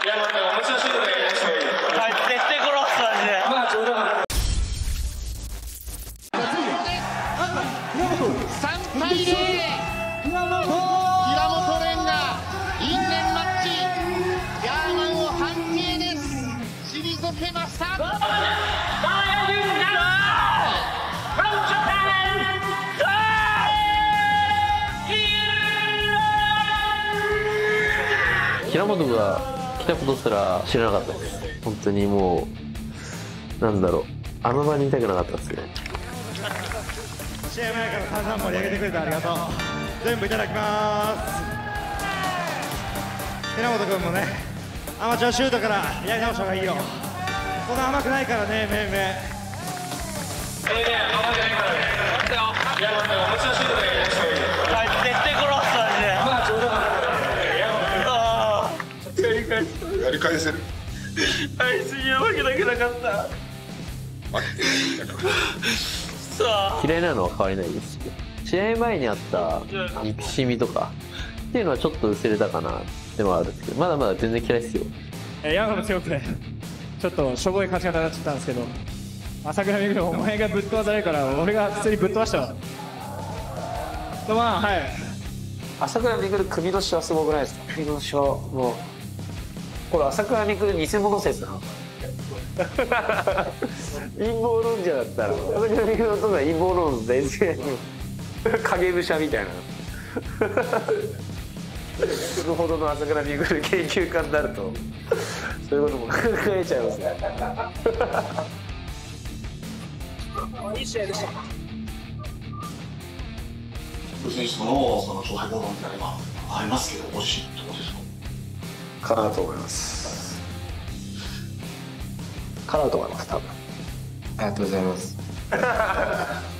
いや、また面白いシュートがやりましたよ。はい、絶対殺すマジで。まあ冗談だ。 3対0。平本蓮が因縁マッチヤーマンを判定です。退けました。 平本が来たことすら知らなかったです。本当にもうなんだろう、あの場にいたくなかったですね。 試合前から散々盛り上げてくれてありがとう。全部いただきます。平本君もね、アマチュアシュートからやり直した方がいいよ。そんな甘くないからね、めいめい。 甘くないからね。いや、また面白いシュートがやりましたよ。はい、絶対殺すマジで。まあ冗談だ。 やり返せる。 あいつには負けたくなかった。 嫌いなのは変わりないですし、試合前にあった憎しみとかっていうのはちょっと薄れたかなってのはあるんですけど、まだまだ全然嫌いですよ。 ヤンマも強くてちょっとしょぼい勝ち方になっちゃったんですけど、朝倉未来お前がぶっ飛ばされるから俺が普通にぶっ飛ばしたわと。まあはい、 朝倉未来首のシはすごくないですか。首のシはもうこれ朝倉未来偽物説なの。 陰謀論者だったら朝倉未来のとこは陰謀論ですね。影武者みたいな。するほどの朝倉未来研究家になるとそういうことも考えちゃいますね。 いい試合でした。 選手とのその勝敗論みたいなのがありますけど、惜しいところですか。 かなと思います。かなと思います、多分。 ありがとうございます。